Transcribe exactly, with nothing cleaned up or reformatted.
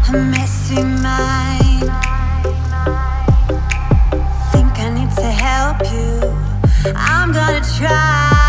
a messy mind. Think I need to help you. I'm gonna try.